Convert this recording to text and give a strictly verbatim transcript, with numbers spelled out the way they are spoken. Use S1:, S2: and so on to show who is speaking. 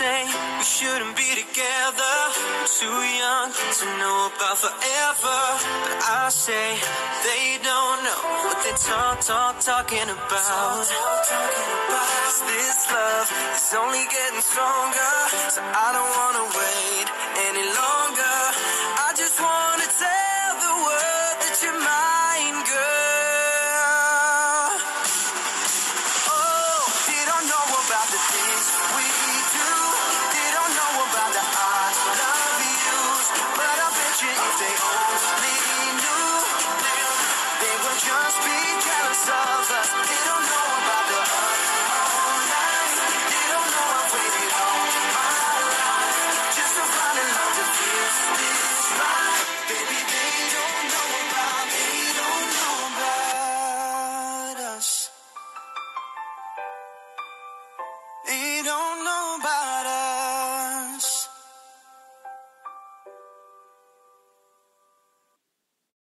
S1: say we shouldn't be together. Too young to know about forever. But I say they don't know what they talk, talk, talking about. Cause this love is only getting stronger, so I don't wanna wait any longer. I just wanna tell the world that you're mine, girl. Oh, they don't know about the things we do. They don't know about the I love yous. But I bet you if they only